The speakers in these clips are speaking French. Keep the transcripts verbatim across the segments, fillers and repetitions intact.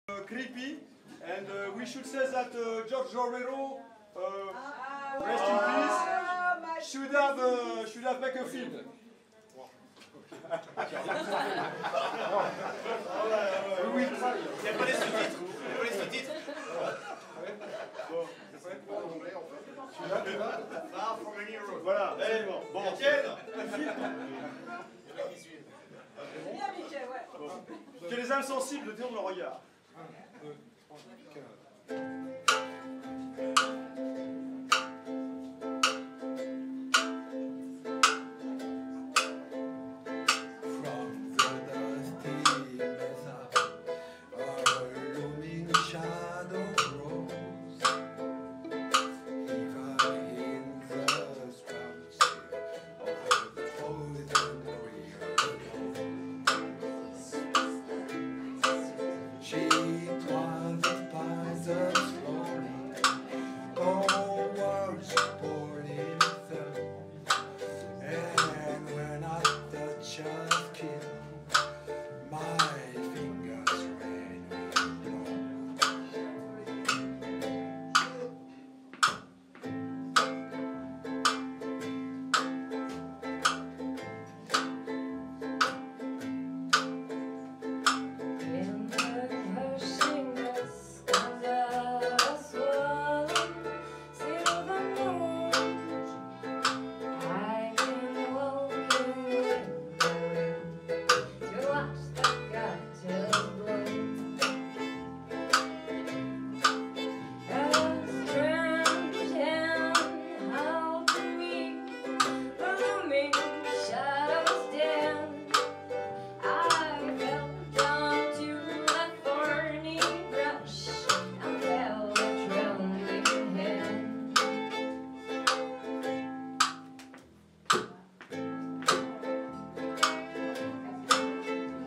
Uh, creepy, and uh, we should say that uh, George Romero, uh, rest in peace, should have uh, should have made a film. Oui, il n'y a pas les sous-titres. Il n'y a pas les sous-titres. Voilà, absolument. Bon, que les âmes sensibles détournent le regard.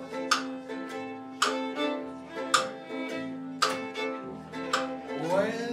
Well,